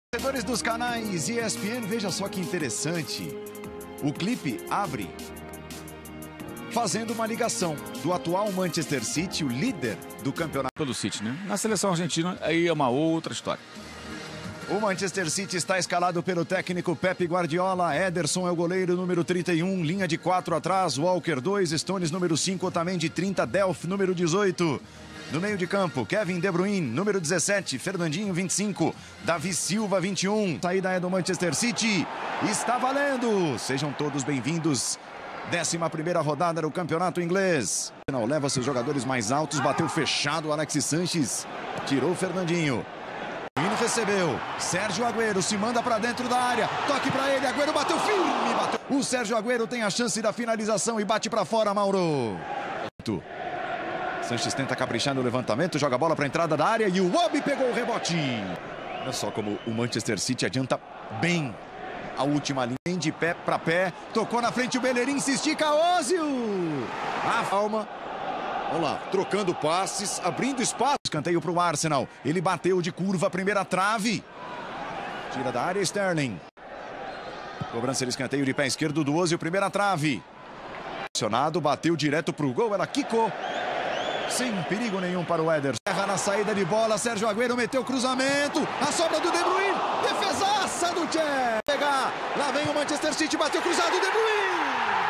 Torcedores dos canais ESPN, veja só que interessante. O clipe abre fazendo uma ligação do atual Manchester City, o líder do campeonato. Pelo City, né? Na seleção argentina, aí é uma outra história. O Manchester City está escalado pelo técnico Pep Guardiola. Ederson é o goleiro número 31, linha de 4 atrás, Walker 2, Stones número 5, Otamendi 30, Delph número 18. No meio de campo, Kevin De Bruyne, número 17, Fernandinho, 25, Davi Silva, 21. Saída é do Manchester City. Está valendo! Sejam todos bem-vindos. 11ª rodada do campeonato inglês. Não leva seus jogadores mais altos, bateu fechado o Alexis Sanches. Tirou o Fernandinho. Recebeu. Sérgio Agüero se manda para dentro da área. Toque para ele. Agüero bateu firme. Bateu. O Sérgio Agüero tem a chance da finalização e bate para fora, Mauro. Sanches tenta caprichar no levantamento, joga a bola para a entrada da área e o Obi pegou o rebote. Olha só como o Manchester City adianta bem a última linha de pé para pé. Tocou na frente o Bellerin, se estica Ozil. A palma. Vamos lá, trocando passes, abrindo espaço. Escanteio para o Arsenal. Ele bateu de curva, primeira trave. Tira da área, Sterling. Cobrança de escanteio de pé esquerdo do Ozil, primeira trave. Acionado, bateu direto para o gol, ela quicou. Sem perigo nenhum para o Ederson. Erra na saída de bola, Sérgio Agüero meteu cruzamento. A sobra do De Bruyne. Defesaça do Chelsea. Pegar. Lá vem o Manchester City, bateu cruzado, De Bruyne.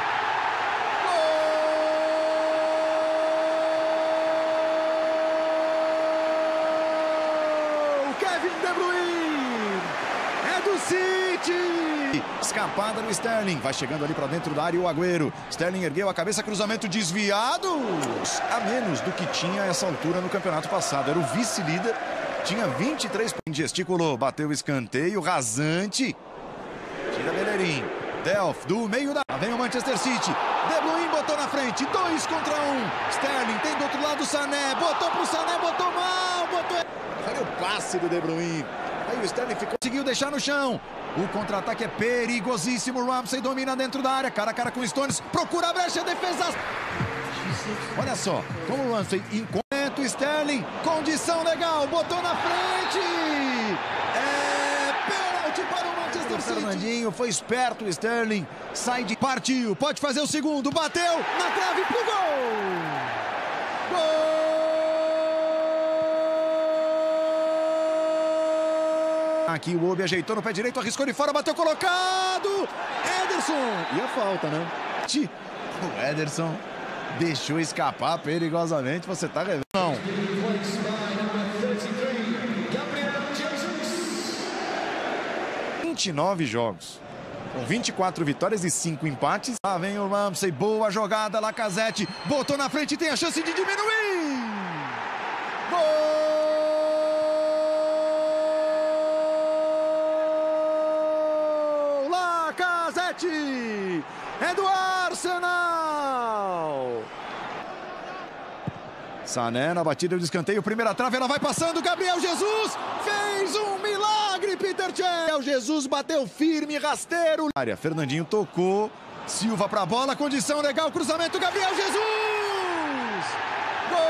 Kevin De Bruyne. É do City. Escapada no Sterling. Vai chegando ali para dentro da área o Agüero. Sterling ergueu a cabeça, cruzamento desviado. A menos do que tinha essa altura no campeonato passado. Era o vice-líder. Tinha 23 pontos. Gesticulou. Bateu o escanteio. Rasante. Tira Bellerin. Delph do meio da... Lá vem o Manchester City. De Bruyne botou na frente. 2 contra 1. Sterling tem do outro lado o Sané. Botou pro Sané. Botou mal. Botou... Olha o passe do De Bruyne. Aí o Sterling conseguiu deixar no chão. O contra-ataque é perigosíssimo. Ramsey domina dentro da área. Cara a cara com o Stones. Procura a brecha, defesa. Olha só. Como o Ramsey enquanto o Sterling. Condição legal. Botou na frente. É pênalti para o Manchester City. Fernandinho foi esperto. O Sterling sai de... Partiu. Pode fazer o segundo. Bateu na trave pro gol. Gol. Aqui o Obi ajeitou no pé direito, arriscou de fora, bateu colocado. Ederson. E a falta, né? O Ederson deixou escapar perigosamente. Você tá revendo? Não. 29 jogos. Com 24 vitórias e 5 empates. Lá vem o Ramsey. Boa jogada. Lacazette botou na frente e tem a chance de diminuir. Gol! É do Arsenal. Sané na batida de escanteio, primeira trave, ela vai passando. Gabriel Jesus fez um milagre. Peter Gabriel Jesus bateu firme, rasteiro. Área, Fernandinho tocou. Silva para a bola, condição legal, cruzamento. Gabriel Jesus. Gol!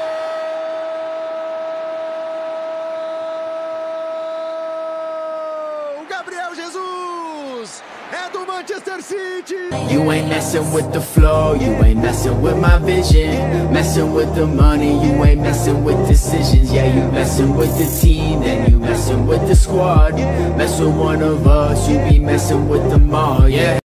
Gabriel Jesus. É do Manchester City. You ain't messing with the flow, you ain't messing with my vision. Messing with the money, you ain't messing with decisions. Yeah, you messing with the team, then you messing with the squad. Mess with one of us, you be messing with them all, yeah.